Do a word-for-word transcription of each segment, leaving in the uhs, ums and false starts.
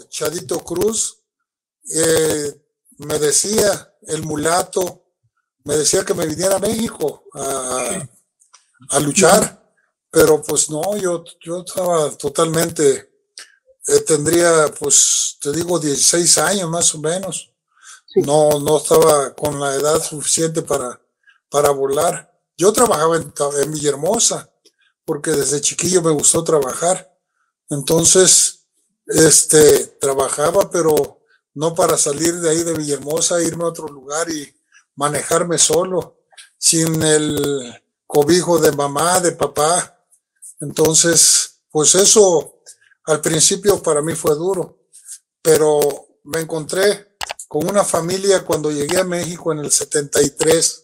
Chadito Cruz, eh, me decía, el mulato, me decía que me viniera a México a, a luchar, pero pues no, yo, yo estaba totalmente, eh, tendría, pues, te digo, dieciséis años más o menos. Sí. No, no estaba con la edad suficiente para, para volar. Yo trabajaba en, en Villahermosa, porque desde chiquillo me gustó trabajar. Entonces, este, trabajaba, pero no para salir de ahí de Villahermosa, irme a otro lugar y manejarme solo, sin el cobijo de mamá, de papá. Entonces, pues eso al principio para mí fue duro, pero me encontré con una familia cuando llegué a México en el setenta y tres.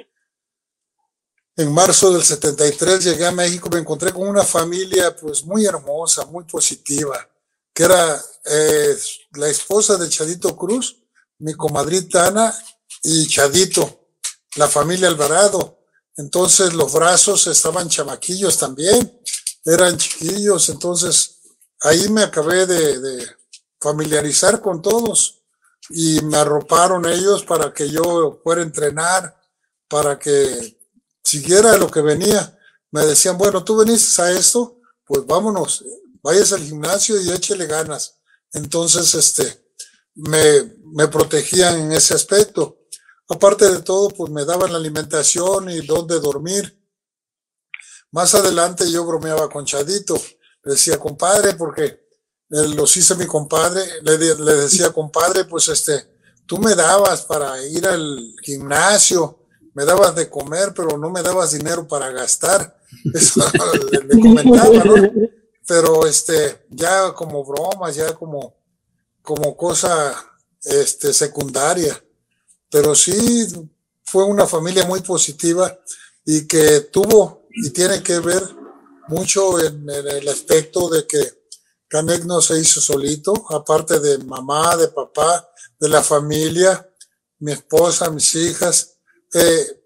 En marzo del setenta y tres llegué a México, me encontré con una familia pues muy hermosa, muy positiva, que era eh, la esposa de Chadito Cruz, mi comadrita Ana y Chadito, la familia Alvarado. Entonces los brazos estaban chamaquillos también, eran chiquillos, entonces ahí me acabé de, de familiarizar con todos y me arroparon ellos para que yo fuera a entrenar, para que siguiera lo que venía. Me decían, bueno, tú veniste a esto, pues vámonos, vayas al gimnasio y échele ganas. Entonces, este, me, me protegían en ese aspecto. Aparte de todo, pues me daban la alimentación y dónde dormir. Más adelante yo bromeaba con Chadito, le decía, compadre, porque los hice mi compadre, le, le decía, compadre, pues este, tú me dabas para ir al gimnasio, me dabas de comer, pero no me dabas dinero para gastar. Eso le, le comentaba, ¿no? Pero este, ya como bromas, ya como, como cosa este, secundaria. Pero sí fue una familia muy positiva y que tuvo y tiene que ver mucho en, en el aspecto de que Canek no se hizo solito, aparte de mamá, de papá, de la familia, mi esposa, mis hijas. Eh,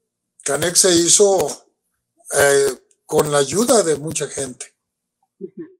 Canek se hizo eh, con la ayuda de mucha gente.